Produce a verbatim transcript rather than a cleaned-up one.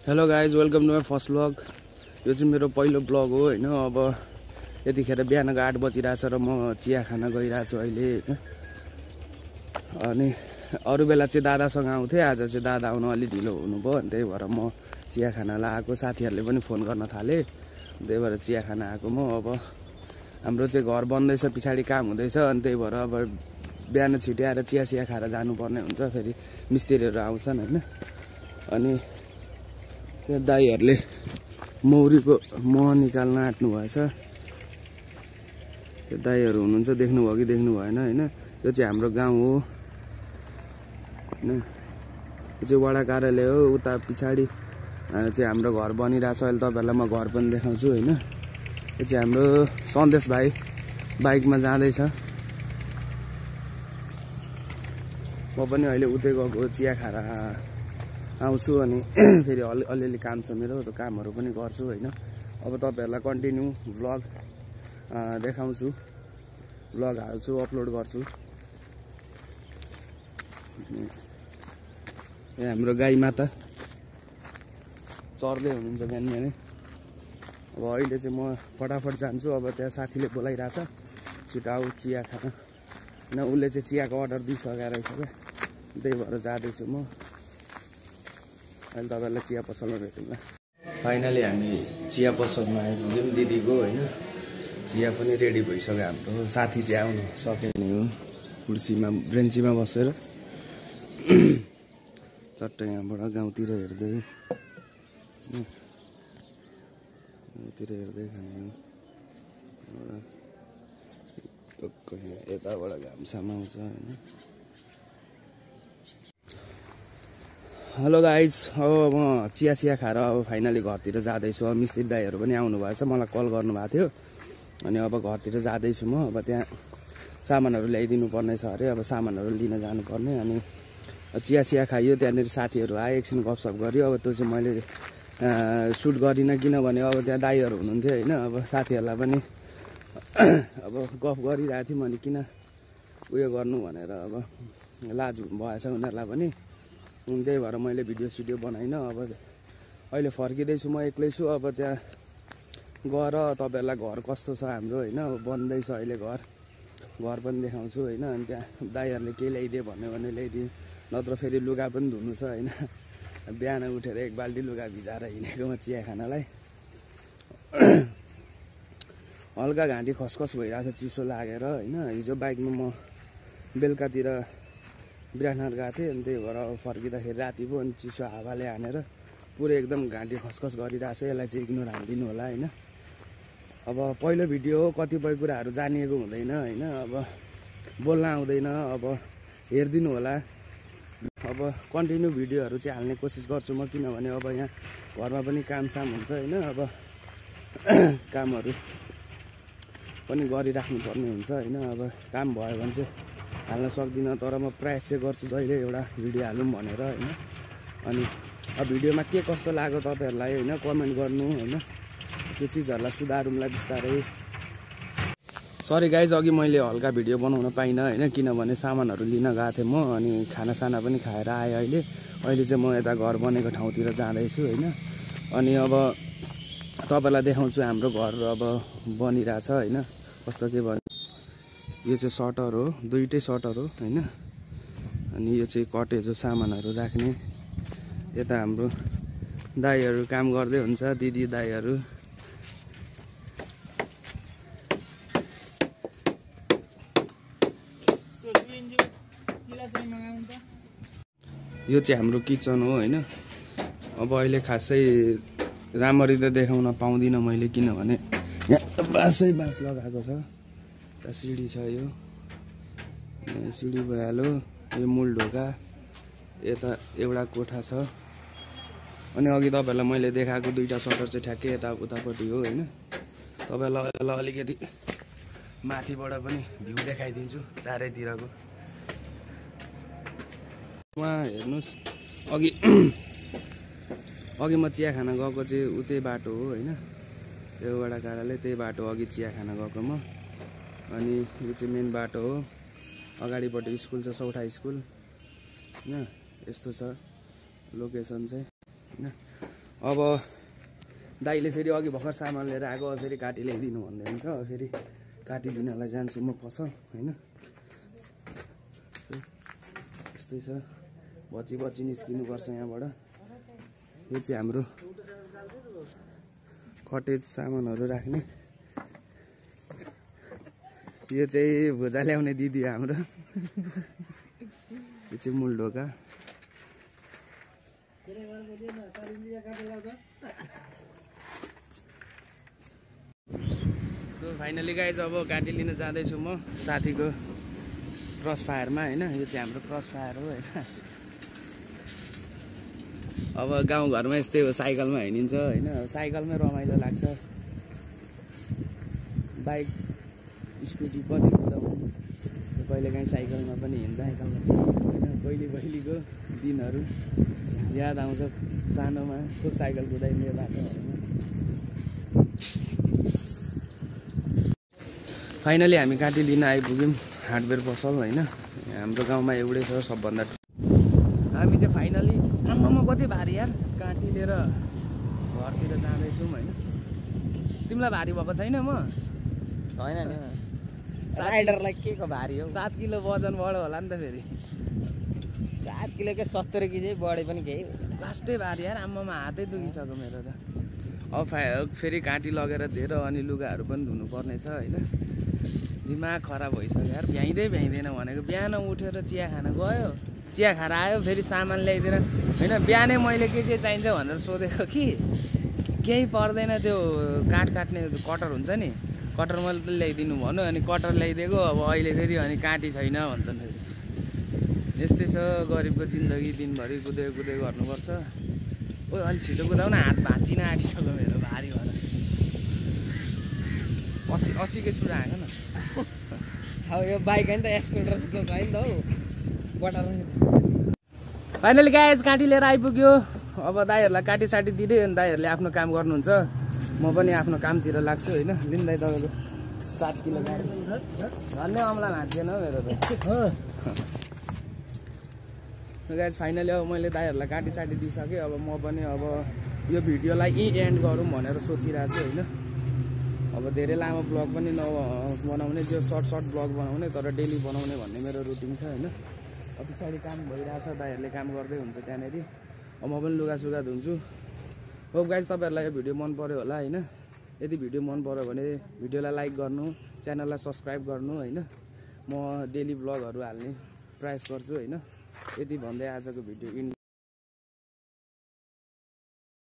Hello guys, welcome to my first blog. यो चाहिँ मेरो पहिलो ब्लग हो होइन। अब यतिखेर बिहानको आठ बजिरहेछ र म चिया खान गइरहेछु अहिले होइन। अनि अरू बेला चाहिँ दादासँग आउँथेँ, आज चाहिँ दादा आउनु अलि ढिलो हुनुभयो अनि त्यही भएर म चिया खानलाई आएको। साथीहरूले पनि फोन गर्न थाले, त्यही भएर चिया खान आएको म। अब हाम्रो चाहिँ घर बन्दैछ, पछाडि काम हुँदैछ अनि त्यही भएर अब बिहान छिटो आएर चिया सिया खाएर जानुपर्ने हुन्छ। फेरि मिस्त्रीहरू आउँछन् होइन। अनि त्यहाँ दाईहरूले मौरीको मह निकाल्न आँट्नु भएछ। त्यो दाईहरू हुनुहुन्छ, देख्नुभयो कि देख्नु भएन होइन। यो चाहिँ हाम्रो गाउँ हो होइन। यो चाहिँ वडा कार्यालय हो। उता पछाडि चाहिँ हाम्रो घर बनिरहेछ। अहिले तपाईँहरूलाई म घर पनि देखाउँछु होइन। यो चाहिँ हाम्रो सन्देश भाइ बाइकमा जाँदैछ। म पनि अहिले उतै गएको चिया खाएर आउँछु अनि फेरि अलि अलिअलि काम छ मेरो, त्यो कामहरू पनि गर्छु होइन। अब तपाईँहरूलाई कन्टिन्यू भ्लग देखाउँछु, भ्लग हाल्छु, अपलोड गर्छु। यहाँ हाम्रो गाई माता चर्दै हुनुहुन्छ बिहान बिहानै। अब अहिले चाहिँ म फटाफट जान्छु। अब त्यहाँ साथीले बोलाइरहेछ, छिटो आऊ चिया खान होइन। उसले चाहिँ चियाको अर्डर दिइसकेर रहेछ क्या, त्यही भएर जाँदैछु म। अहिले तपाईँहरूलाई चिया पसलमा भेटौँला। फाइनली हामी चिया पसलमा आइपुग्यौँ दिदीको होइन। चिया पनि रेडी भइसक्यो हाम्रो। साथी चाहिँ आउनु सकेन हो, कुर्सीमा ब्रेन्चीमा बसेर चट्ट यहाँबाट गाउँतिर हेर्दै गाउँतिर हेर्दै खाने हो। टक्क यताबाट घामसाम आउँछ होइन। हेलो गाइज, अब म चिया सिया खाएर अब फाइनली घरतिर जाँदैछु। अब मिस्त्री दाईहरू पनि आउनु भएछ, मलाई कल गर्नुभएको थियो। अनि अब घरतिर जाँदैछु म। अब त्यहाँ सामानहरू ल्याइदिनु पर्ने छ अरे, अब सामानहरू लिन जानुपर्ने। अनि चिया सिया खाइयो, त्यहाँनिर साथीहरू आयो, एकछिन गफसफ गऱ्यो। अब त्यो चाहिँ मैले सुट गरिनँ किनभने अब त्यहाँ दाईहरू हुनुहुन्थ्यो होइन। अब साथीहरूलाई पनि अब गफ गरिरहेको थियौँ, अनि किन उयो गर्नु भनेर अब लाज भएछ उनीहरूलाई पनि। त्यही भएर मैले भिडियो सिडियो बनाइनँ। अब अहिले फर्किँदैछु, म एक्लै छु। अब त्यहाँ गएर तपाईँहरूलाई घर कस्तो छ हाम्रो होइन। अब बन्दैछ अहिले घर, घर पनि देखाउँछु होइन। अनि त्यहाँ दाईहरूले केही ल्याइदियो भन्यो भने ल्याइदियो, नत्र फेरि लुगा पनि धुनु छ होइन। बिहान उठेर एक बाल्टी लुगा भिजाएर हिँडेको म चिया खानलाई। हल्का घाँटी खसखस भइरहेछ चिसो लागेर होइन। हिजो बाइकमा म बेलुकातिर विराटनगर गएको थिएँ, अनि त्यही भएर फर्किँदाखेरि राति पो अनि चिसो हावाले हानेर पुरै एकदम घाँटी खसखस गरिरहेछ। यसलाई चाहिँ इग्नोर हानिदिनु होला होइन। अब पहिलो भिडियो हो, कतिपय कुराहरू जानिएको हुँदैन होइन। अब बोल्न आउँदैन, अब हेरिदिनु होला। अब कन्टिन्यू भिडियोहरू चाहिँ हाल्ने कोसिस गर्छु म, किनभने अब यहाँ घरमा पनि कामसाम हुन्छ होइन। अब कामहरू पनि गरिराख्नु पर्ने हुन्छ होइन। अब काम भयो भने चाहिँ हाल्न सक्दिनँ, तर म प्रयास चाहिँ गर्छु जहिले एउटा भिडियो हालौँ भनेर होइन। अनि अब भिडियोमा के कस्तो लाग्यो तपाईँहरूलाई होइन, कमेन्ट गर्नु होइन। त्यो चिजहरूलाई सुधारौँला बिस्तारै। सरी गाइज, अघि मैले हल्का भिडियो बनाउन पाइनँ होइन, किनभने सामानहरू लिन गएको थिएँ म। अनि खानासाना पनि खाएर आएँ अहिले। अहिले चाहिँ म यता घर बनेको ठाउँतिर जाँदैछु होइन। अनि अब तपाईँलाई देखाउँछु हाम्रो घर अब बनिरहेछ होइन, कस्तो के भयो। यो चाहिँ सटर हो, दुइटै सटर हो होइन। अनि यो चाहिँ कटेज हो, सामानहरू राख्ने। यता हाम्रो दाईहरू काम गर्दै हुन्छ, दिदी दाईहरू। यो चाहिँ हाम्रो किचन हो होइन। अब अहिले खासै राम्ररी त देखाउन पाउँदिनँ मैले, किनभने यहाँ बाँसै बाँस लगाएको छ। यता सिडी छ, यो सिडी भइहाल्यो। यो मूल ढोका, यता एउटा कोठा छ। अनि अघि तपाईँहरूलाई मैले देखाएको दुईवटा सटर चाहिँ ठ्याक्कै यता उतापट्टि हो होइन। तपाईँहरूलाई अलिकति माथिबाट पनि भ्यू देखाइदिन्छु चारैतिरको। उहाँ हेर्नुहोस्, अघि अघि म चिया खान गएको चाहिँ उतै बाटो हो होइन। यो वडा कार्यालय त्यही बाटो अघि चिया खान गएको म। अनि यो चाहिँ मेन बाटो हो। अगाडिपट्टि स्कुल छ, सौठा स्कुल होइन। यस्तो छ लोकेसन चाहिँ होइन। अब दाइले फेरि अघि भर्खर सामान लिएर आएको फेरि काटी ल्याइदिनु भन्दै हुन्छ फेरि काटिदिनलाई जान्छु म पसल होइन यस्तै छ बची बची निस्किनुपर्छ यहाँबाट यो चाहिँ हाम्रो कटेज सामानहरू राख्ने यो चाहिँ भुजा ल्याउने दिदी हाम्रो यो चाहिँ मूल ढोका सो फाइनली गाइज अब काटी लिन जाँदैछु म साथीको क्रस फायरमा होइन यो चाहिँ हाम्रो क्रस फायर हो होइन अब गाउँघरमा यस्तै हो साइकलमा हिँडिन्छ होइन साइकलमै रमाइलो लाग्छ बाइक स्कुटी कति कुदाउनु कहिलेकाहीँ साइकलमा पनि हिँड्दा होइन कहिले पहिलेको दिनहरू याद आउँछ सानोमा खुब साइकल कुदाइने बाटोहरूमा फाइनली हामी काटी लिन आइपुग्यौँ हार्डवेयर पसल होइन हाम्रो गाउँमा एउटै छ सबभन्दा हामी चाहिँ फाइनली आम्मामा कति भारी यार काटी लिएर घरतिर जाँदैछौँ होइन तिमीलाई भारी भएको छैन म छैन नि राइडरलाई के को भारी हो सात किलो वजन बढ्यो होला नि त फेरि सात किलो के सत्तर केजी बढे पनि केही लास्टै भारी यार आम्मामा हातै दुखिसक्यो मेरो त अब फा फेरि काटी लगेर दिएर अनि लुगाहरू पनि धुनुपर्ने छ होइन दिमाग खराब भइसक्यो यार भ्याइँदै भ्याइँदैन भनेको बिहान उठेर चिया खान गयो चिया खाएर आयो फेरि सामान ल्याइदिएर होइन बिहानै मैले के के चाहिन्छ भनेर सोधेको कि केही पर्दैन त्यो काठ काट्ने कटर हुन्छ नि कटर मैले त ल्याइदिनु भन्यो अनि कटर ल्याइदिएको अब अहिले फेरि अनि काटी छैन भन्छन् फेरि यस्तै छ गरिबको जिन्दगी दिनभरि कुदै कुदै गर्नुपर्छ ओ अलिक छिटो कुदाउन हात भाँचिन आँटिसक्यो मेरो भारी भएर असी असीकै छुरा आएको न अब यो बाइक होइन त स्कुटर जस्तो छ नि त हौ बटर फाइनली गाइज काटी लिएर आइपुग्यो अब दाइहरूलाई काटी साटी दिँदै अनि दाइहरूले आफ्नो काम गर्नुहुन्छ म पनि आफ्नो कामतिर लाग्छु होइन लिन दाइ तपाईँको सात किलो गाडी झन्डै अम्ला भाँच्दैन हो मेरो त गाइज फाइनली अब मैले दाइहरूलाई काटी साटी दिइसकेँ अब म पनि अब यो भिडियोलाई यहीँ एन्ड गरौँ भनेर सोचिरहेको छु होइन अब धेरै लामो ब्लग पनि न बनाउने जो सर्ट सर्ट ब्लग बनाउने तर डेली बनाउने भन्ने मेरो रुटिन छ होइन अब पछाडि काम भइरहेछ दाइहरूले काम गर्दै हुन्छ त्यहाँनिर अब म पनि लुगा सुगा धुन्छु हो गाइज तपाईँहरूलाई यो भिडियो मन पऱ्यो होला होइन यदि भिडियो मन पऱ्यो भने भिडियोलाई लाइक गर्नु च्यानललाई सब्सक्राइब गर्नु होइन म डेली ब्लगहरू हाल्ने प्रयास गर्छु होइन यति भन्दै आजको भिडियो